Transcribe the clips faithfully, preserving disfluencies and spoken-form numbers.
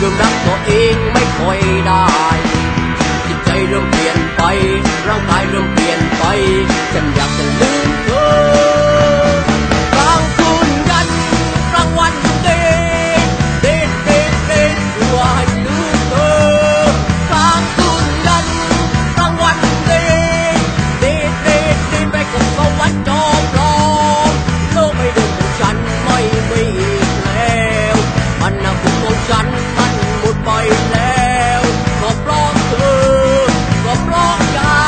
ริ่มรักตัวเองไม่ค่อยได้จิตใจเริ่มเปลี่ยนไปร่างกายเริ่มเปลี่ยนไปฉันอยากจะลืมเธอกลางคืนยันกลางวันเดทเดทเดทเดทเพื่อให้ลืมเธอกลางคืนยันกลางวันเดทเดทเดทเดทไปกับสวรรค์จอมปลอมโลกไม่เดิมของฉันไม่มีอีกแล้วอนาคตของฉันมันหมดไปแล้วก็เพราะเธอก็เพราะยา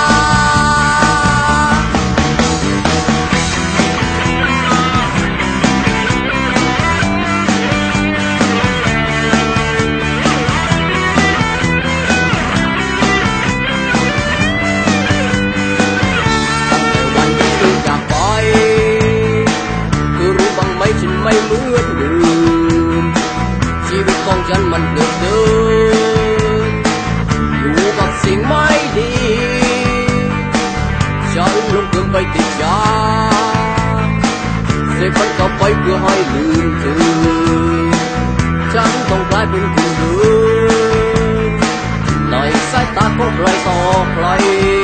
ฉันไม่เหมือนเดิมชีวิตของฉันมันเดือดเดินอยู่กับสิ่งไม่ดีฉันลงเกินไปติดยาเสพมันต่อไปเพื่อให้ลืมเธอฉันต้องกลายเป็นคนเดิมในสายตาของใครต่อใคร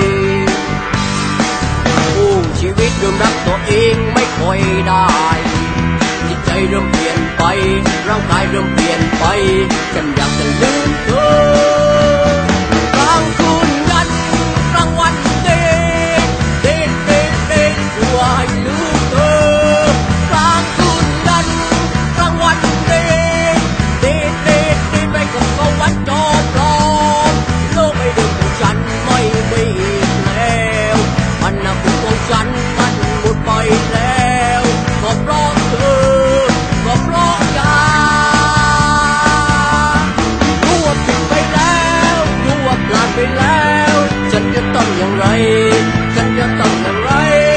โอ้ชีวิตเริ่มรักตัวเองไม่ค่อยได้จิตใจเริ่มเปลี่ยนไปร่างกายเริ่มเปลี่ยนไปฉันอยากจะลืมเธอกลางคืนยันกลางวันเดทเดทเดทเดทเพื่อให้ลืมเธอกลางคืนยันกลางวันเดทเดทเดทเดทไปกับสวรรค์จอมปลอมโลกไม่เดิมของฉันไม่มีอีกแล้วอนาคตของฉันมันหมดไปแล้วก็เพราะเธอก็เพราะยารู้ว่าผิดไปแล้วรู้ว่าพลาดไปแล้วฉันจะต้องอย่างไรฉันจะต้องอย่างไร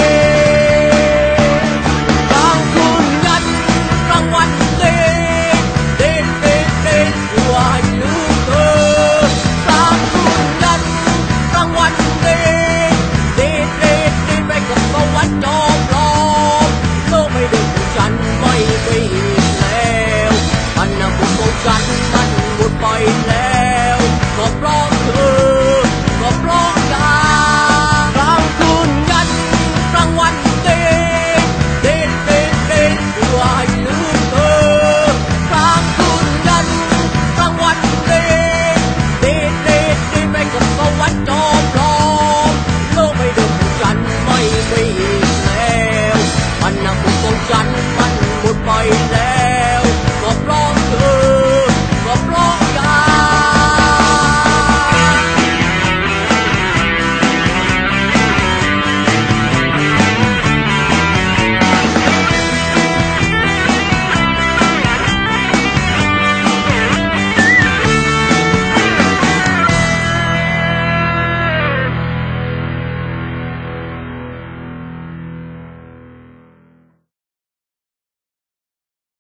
กลางคืนยันกลางวันเดทเดทเดทเดทเพื่อให้ลืมเธอกลางคืนยันกลางวันเดทเดทเดทเดทไปกับสวรรค์จอมปลอ